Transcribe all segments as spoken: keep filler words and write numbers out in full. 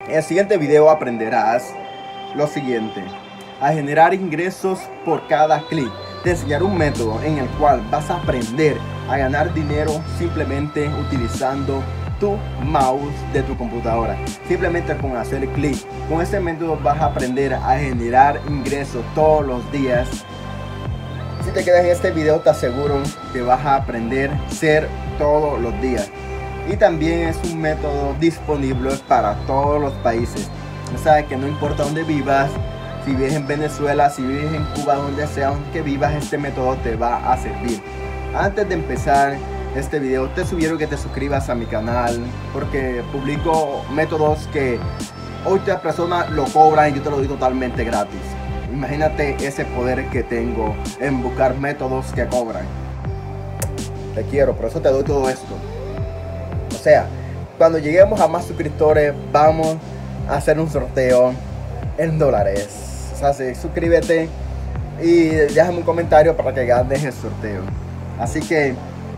En el siguiente video aprenderás lo siguiente: a generar ingresos por cada clic. Te enseñaré un método en el cual vas a aprender a ganar dinero simplemente utilizando tu mouse de tu computadora, simplemente con hacer clic. Con este método vas a aprender a generar ingresos todos los días. Si te quedas en este video, te aseguro que vas a aprender a ser todos los días. Y también es un método disponible para todos los países. O sea que no importa dónde vivas, si vives en Venezuela, si vives en Cuba, donde sea donde vivas, este método te va a servir. Antes de empezar este video, te sugiero que te suscribas a mi canal, porque publico métodos que otras personas lo cobran y yo te lo doy totalmente gratis. Imagínate ese poder que tengo en buscar métodos que cobran. Te quiero, por eso te doy todo esto. O sea, cuando lleguemos a más suscriptores, vamos a hacer un sorteo en dólares. O sea, sí, suscríbete y déjame un comentario para que ganes el sorteo. Así que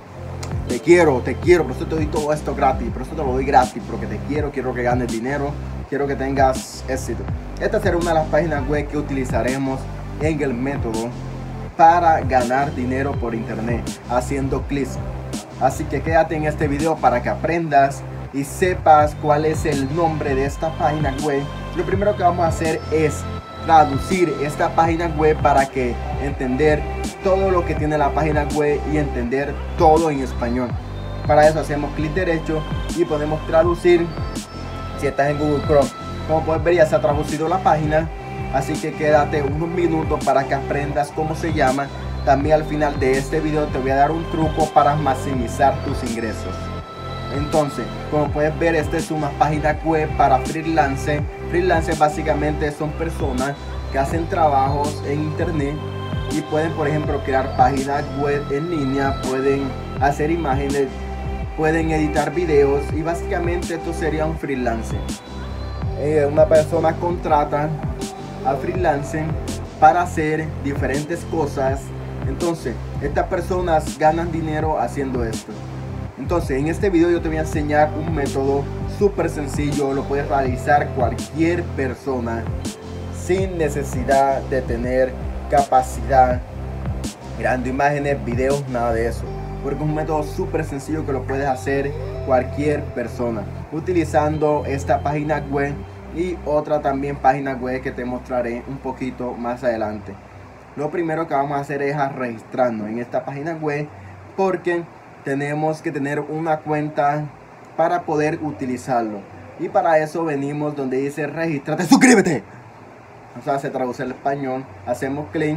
te quiero, te quiero, por eso te doy todo esto gratis, por eso te lo doy gratis, porque te quiero, quiero que ganes dinero, quiero que tengas éxito. Esta será una de las páginas web que utilizaremos en el método para ganar dinero por internet haciendo clics. Así que quédate en este video para que aprendas y sepas cuál es el nombre de esta página web. Lo primero que vamos a hacer es traducir esta página web para que entender todo lo que tiene la página web y entender todo en español. Para eso hacemos clic derecho y podemos traducir. Si estás en Google Chrome, como puedes ver, ya se ha traducido la página. Así que quédate unos minutos para que aprendas cómo se llama. También al final de este video te voy a dar un truco para maximizar tus ingresos. Entonces, como puedes ver, esta es una página web para freelance. Freelance básicamente son personas que hacen trabajos en internet y pueden, por ejemplo, crear páginas web en línea, pueden hacer imágenes, pueden editar videos, y básicamente esto sería un freelance. Eh, una persona contrata a freelance para hacer diferentes cosas. Entonces, estas personas ganan dinero haciendo esto. Entonces, en este video yo te voy a enseñar un método súper sencillo. Lo puede realizar cualquier persona sin necesidad de tener capacidad creando imágenes, videos, nada de eso, porque es un método súper sencillo que lo puedes hacer cualquier persona utilizando esta página web y otra también página web que te mostraré un poquito más adelante. Lo primero que vamos a hacer es a registrarnos en esta página web, porque tenemos que tener una cuenta para poder utilizarlo, y para eso venimos donde dice regístrate, suscríbete. O sea, se traduce al español, hacemos clic.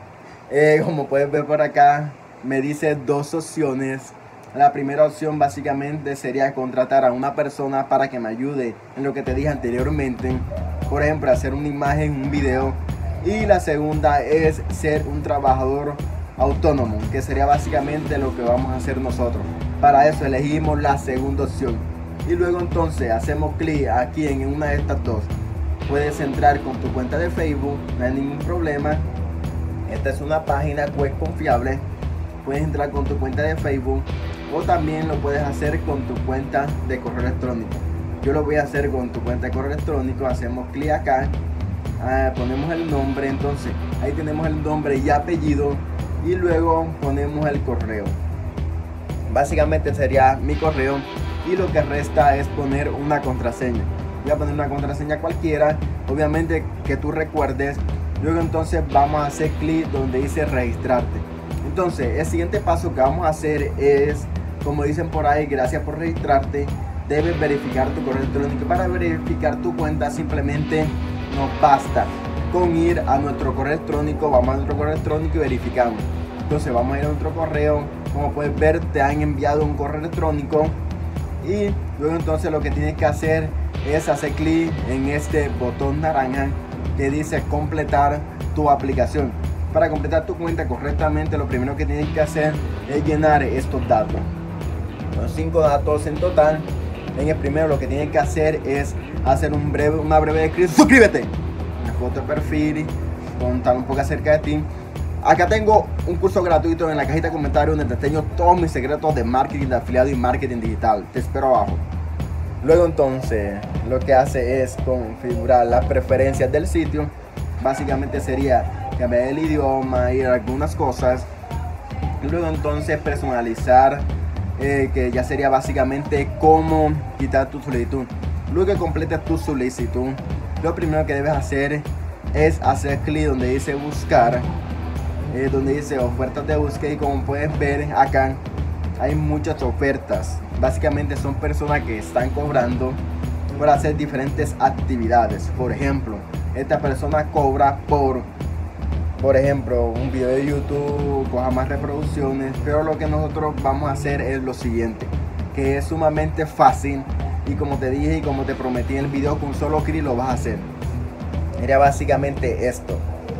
Eh, como puedes ver por acá, me dice dos opciones. La primera opción básicamente sería contratar a una persona para que me ayude en lo que te dije anteriormente, por ejemplo, hacer una imagen, un video. Y la segunda es ser un trabajador autónomo, que sería básicamente lo que vamos a hacer nosotros. Para eso elegimos la segunda opción y luego entonces hacemos clic aquí en una de estas dos. Puedes entrar con tu cuenta de Facebook, no hay ningún problema. Esta es una página web confiable. Puedes entrar con tu cuenta de Facebook o también lo puedes hacer con tu cuenta de correo electrónico. Yo lo voy a hacer con tu cuenta de correo electrónico. Hacemos clic acá, ah, ponemos el nombre, entonces ahí tenemos el nombre y apellido, y luego ponemos el correo. Básicamente sería mi correo, y lo que resta es poner una contraseña. Voy a poner una contraseña cualquiera, obviamente que tú recuerdes. Luego entonces vamos a hacer clic donde dice registrarte. Entonces el siguiente paso que vamos a hacer es, como dicen por ahí, gracias por registrarte. Debes verificar tu correo electrónico. Para verificar tu cuenta simplemente nos basta con ir a nuestro correo electrónico. Vamos a nuestro correo electrónico y verificamos. Entonces vamos a ir a nuestro correo. Como puedes ver, te han enviado un correo electrónico, y luego entonces lo que tienes que hacer es hacer clic en este botón naranja que dice completar tu aplicación. Para completar tu cuenta correctamente, lo primero que tienes que hacer es llenar estos datos. Son cinco datos en total. En el primero lo que tienes que hacer es hacer un breve, una breve descripción. Suscríbete, una foto de perfil, contar un poco acerca de ti. Acá tengo un curso gratuito en la cajita de comentarios donde te enseño todos mis secretos de marketing de afiliado y marketing digital. Te espero abajo. Luego entonces lo que hace es configurar las preferencias del sitio. Básicamente sería cambiar el idioma y algunas cosas. Luego entonces personalizar, eh, que ya sería básicamente cómo quitar tu solicitud. Luego que completes tu solicitud, lo primero que debes hacer es hacer clic donde dice buscar, eh, donde dice ofertas de búsqueda, y como puedes ver acá hay muchas ofertas. Básicamente son personas que están cobrando por hacer diferentes actividades. Por ejemplo, esta persona cobra por por ejemplo un video de YouTube, coja más reproducciones. Pero lo que nosotros vamos a hacer es lo siguiente, que es sumamente fácil, y como te dije y como te prometí en el video, con un solo clic lo vas a hacer. Mira, básicamente esto,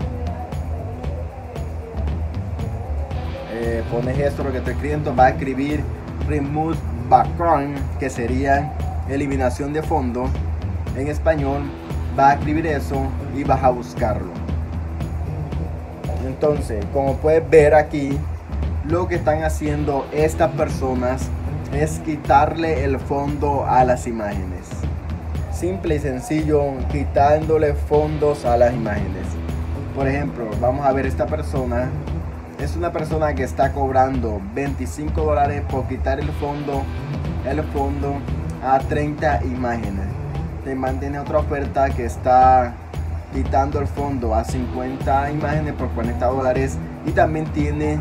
eh, pones esto, lo que estoy escribiendo, va a escribir remove background, que sería eliminación de fondo en español. Va a escribir eso y vas a buscarlo. Entonces, como puedes ver aquí, lo que están haciendo estas personas es quitarle el fondo a las imágenes. Simple y sencillo, quitándole fondos a las imágenes. Por ejemplo, vamos a ver, esta persona es una persona que está cobrando veinticinco dólares por quitar el fondo el fondo a treinta imágenes. Te mantiene otra oferta que está quitando el fondo a cincuenta imágenes por cuarenta dólares, y también tiene,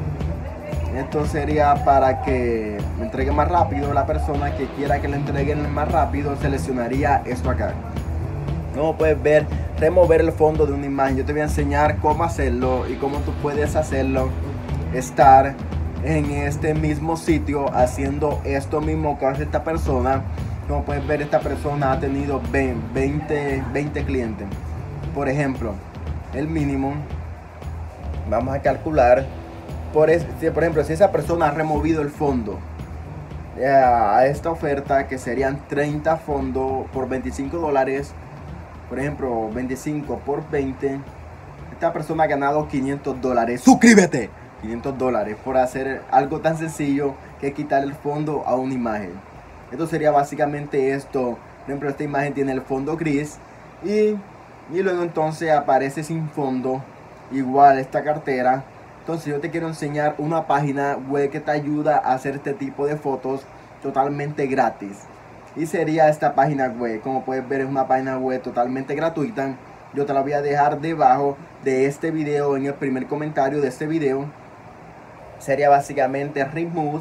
esto sería para que me entregue más rápido. La persona que quiera que le entreguen más rápido seleccionaría esto acá. Como puedes ver, remover el fondo de una imagen. Yo te voy a enseñar cómo hacerlo y cómo tú puedes hacerlo, estar en este mismo sitio haciendo esto mismo que hace esta persona. Como puedes ver, esta persona ha tenido veinte, veinte clientes. Por ejemplo, el mínimo, vamos a calcular, por, es, si, por ejemplo, si esa persona ha removido el fondo eh, a esta oferta, que serían treinta fondos por veinticinco dólares, por ejemplo, veinticinco por veinte, esta persona ha ganado quinientos dólares. ¡Suscríbete! quinientos dólares por hacer algo tan sencillo que quitar el fondo a una imagen. Esto sería básicamente esto. Por ejemplo, esta imagen tiene el fondo gris y, y luego entonces aparece sin fondo. Igual esta cartera. Entonces yo te quiero enseñar una página web que te ayuda a hacer este tipo de fotos totalmente gratis. Y sería esta página web. Como puedes ver, es una página web totalmente gratuita. Yo te la voy a dejar debajo de este video, en el primer comentario de este video. Sería básicamente remove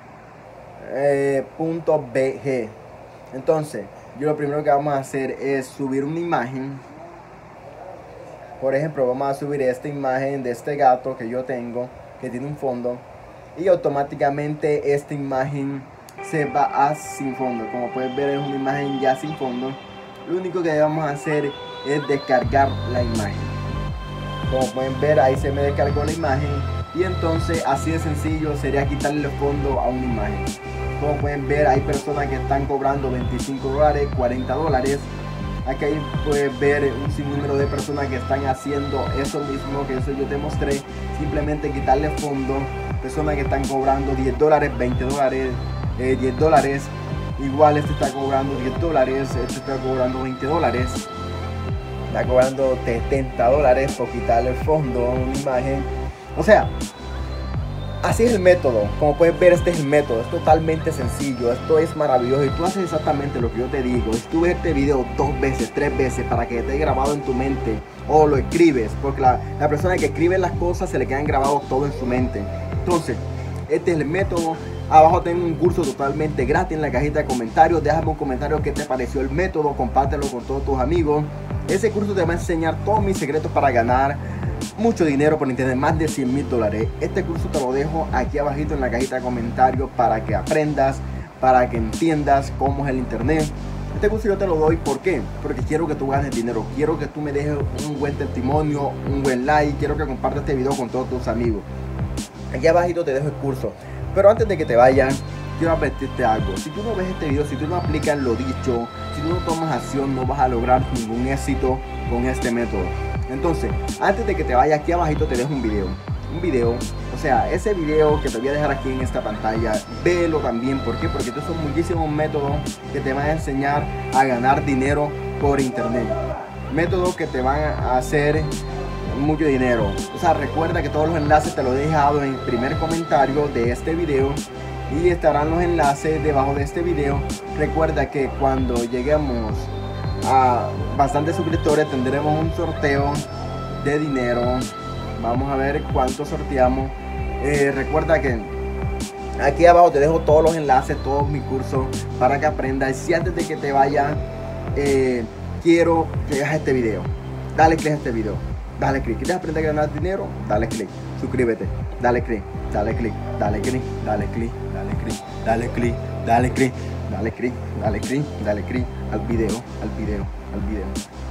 punto b g. Entonces yo lo primero que vamos a hacer es subir una imagen. Por ejemplo, vamos a subir esta imagen de este gato que yo tengo, que tiene un fondo, y automáticamente esta imagen se va a sin fondo. Como puedes ver, es una imagen ya sin fondo. Lo único que vamos a hacer es descargar la imagen. Como pueden ver, ahí se me descargó la imagen, y entonces así de sencillo sería quitarle el fondo a una imagen. Como pueden ver, hay personas que están cobrando veinticinco dólares, cuarenta dólares. Aquí puedes ver un sinnúmero de personas que están haciendo eso mismo que eso yo te mostré. Simplemente quitarle fondo. Personas que están cobrando diez dólares, veinte dólares, eh, diez dólares. Igual este está cobrando diez dólares, este está cobrando veinte dólares. Está cobrando setenta dólares por quitarle el fondo a una imagen. O sea, así es el método. Como puedes ver, este es el método. Es totalmente sencillo. Esto es maravilloso. Y tú haces exactamente lo que yo te digo. Si tú ves este video dos veces, tres veces, para que esté grabado en tu mente, o lo escribes, porque la, la persona que escribe las cosas se le quedan grabados todo en su mente. Entonces, este es el método. Abajo tengo un curso totalmente gratis en la cajita de comentarios. Déjame un comentario qué te pareció el método. Compártelo con todos tus amigos. Ese curso te va a enseñar todos mis secretos para ganar mucho dinero por internet, más de cien mil dólares. Este curso te lo dejo aquí abajito en la cajita de comentarios para que aprendas, para que entiendas cómo es el internet. Este curso yo te lo doy, ¿por qué? Porque quiero que tú ganes dinero, quiero que tú me dejes un buen testimonio, un buen like, quiero que compartas este video con todos tus amigos. Aquí abajito te dejo el curso. Pero antes de que te vayas, quiero advertirte algo. Si tú no ves este video, si tú no aplicas lo dicho, si tú no tomas acción, no vas a lograr ningún éxito con este método. Entonces, antes de que te vayas, aquí abajito te dejo un video. un video, o sea, ese video que te voy a dejar aquí en esta pantalla, velo también. ¿Por qué? Porque estos son muchísimos métodos que te van a enseñar a ganar dinero por internet, métodos que te van a hacer mucho dinero. O sea, recuerda que todos los enlaces te los he dejado en el primer comentario de este video y estarán los enlaces debajo de este video. Recuerda que cuando lleguemos a bastantes suscriptores tendremos un sorteo de dinero. Vamos a ver cuánto sorteamos. Eh, recuerda que aquí abajo te dejo todos los enlaces, todos mis cursos para que aprendas. Si antes de que te vaya eh, quiero que hagas este video, dale click a este video, dale click. ¿Quieres aprender a ganar dinero? Dale click, suscríbete, dale click, dale click, dale click, dale click, dale click, dale click, dale click, dale click, dale click, dale click al video, al video, al video.